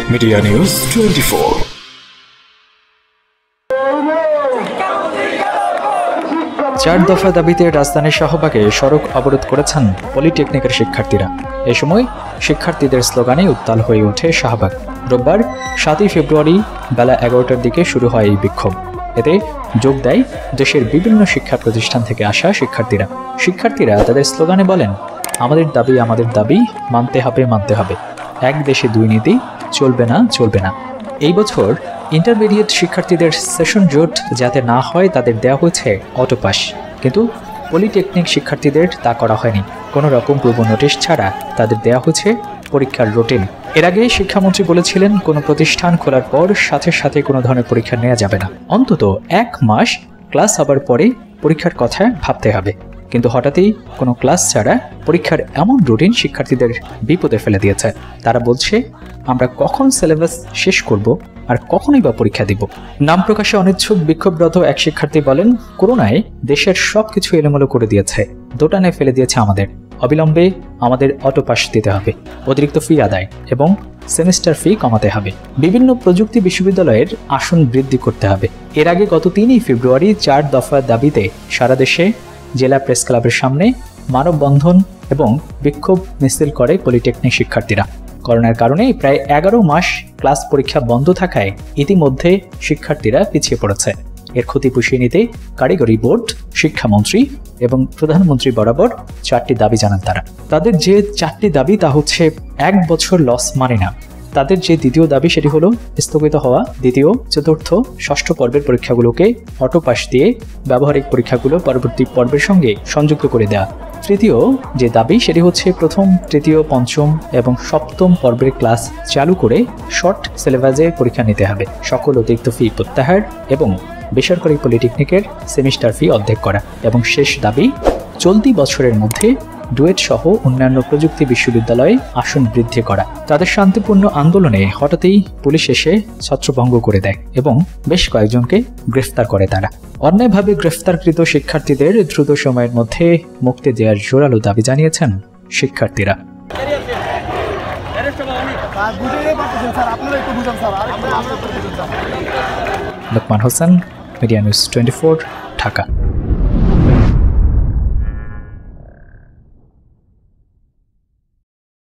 Media news 24। চার দফা দাবিতে রাজধানীর শাহবাগে সড়ক অবরোধ করেছেন পলিটেকনিকের শিক্ষার্থীরা। এ সময় শিক্ষার্থীদের স্লোগানে উত্তাল হয়ে ওঠে শাহবাগ। রোববার 7 ফেব্রুয়ারি বেলা 11টার দিকে শুরু হয় এই বিক্ষোভ। এতে যোগ দেয় দেশের বিভিন্ন শিক্ষা প্রতিষ্ঠান থেকে আসা শিক্ষার্থীরা তাদের স্লোগানে বলেন, আমাদের দাবি মানতে হবে, এক দেশে দুই নীতি, চলবে না। এই বছর ইন্টারমিডিয়েট শিক্ষার্থীদের সেশন জোট যাতে না হয় তাদের দেওয়া হয়েছে অটো পাস, কিন্তু পলিটেকনিক শিক্ষার্থীদের তা করা হয়নি। কোনো রকম পূর্ব নোটিশ ছাড়া তাদের দেওয়া হয়েছে পরীক্ষার রুটিন। এর আগে শিক্ষামন্ত্রী বলেছিলেন, কোনো প্রতিষ্ঠান খোলার পর সাথে কোনো ধরনের পরীক্ষা নেওয়া যাবে না, অন্তত 1 মাস ক্লাস হবার পরে পরীক্ষার কথা ভাবতে হবে। কিন্তু হঠাৎই কোনো ক্লাস ছাড়া পরীক্ষার এমন রুটিন শিক্ষার্থীদের বিপদে ফেলে দিয়েছে। তারা বলছে, আমরা কখন সিলেবাস শেষ করব আর কখনই বা পরীক্ষা দিব। নাম প্রকাশে অনিচ্ছুক বিক্ষোভরত এক শিক্ষার্থী বলেন, করোনায় দেশের সবকিছু এলোমেলো করে দিয়েছে, দোটানায় ফেলে দিয়েছে আমাদের। অবিলম্বে আমাদের অটো পাস দিতে হবে, অতিরিক্ত ফি আদায় এবং সেমিস্টার ফি কমাতে হবে। বিভিন্ন প্রযুক্তি বিশ্ববিদ্যালয়ের আসন বৃদ্ধি করতে হবে। এর আগে গত 3 ফেব্রুয়ারি 4 দফা দাবিতে সারা দেশে জেলা প্রেস ক্লাবের সামনে মানববন্ধন এবং বিক্ষোভ মিছিল করে পলিটেকনিক শিক্ষার্থীরা। করোনার কারণে প্রায় 11 মাস ক্লাস পরীক্ষা বন্ধ থাকায় ইতিমধ্যে শিক্ষার্থীরা পিছিয়ে পড়েছে। এর ক্ষতি পুষিয়ে নিতে কারিগরি বোর্ড, শিক্ষামন্ত্রী এবং প্রধানমন্ত্রী বরাবর 4টি দাবি জানান তারা। তাদের যে 4টি দাবি তা হচ্ছে, 1 বছর লস মানে না। তাদের যে দ্বিতীয় দাবি সেটি হলো স্থগিত হওয়া দ্বিতীয়, চতুর্থ, ষষ্ঠ পর্বের পরীক্ষাগুলোকে অটো পাস দিয়ে ব্যবহারিক পরীক্ষাগুলো পরবর্তী পর্বের সঙ্গে সংযুক্ত করে দেওয়া। তৃতীয় যে দাবি সেটি হচ্ছে, প্রথম, তৃতীয়, পঞ্চম এবং সপ্তম পর্বের ক্লাস চালু করে শর্ট সিলেবাসে পরীক্ষা নিতে হবে। সকল অতিরিক্ত ফি প্রত্যাহার এবং বেসরকারি পলিটেকনিকের সেমিস্টার ফি অর্ধেক করা। এবং শেষ দাবি, চলতি বছরের মধ্যে ডুয়েট সহ অন্যান্য প্রযুক্তি বিশ্ববিদ্যালয়ে আসন বৃদ্ধি করা। তাদের শান্তিপূর্ণ আন্দোলনে হঠাৎই পুলিশ এসে ছত্রভঙ্গ করে দেয় এবং বেশ কয়েকজনকে গ্রেফতার করে তারা। অন্যায়ভাবে গ্রেফতারকৃত শিক্ষার্থীদের দ্রুত সময়ের মধ্যে মুক্তি দেওয়ার জোরালো দাবি জানিয়েছেন শিক্ষার্থীরা। Lokman Hossain, media news 24, Dhaka.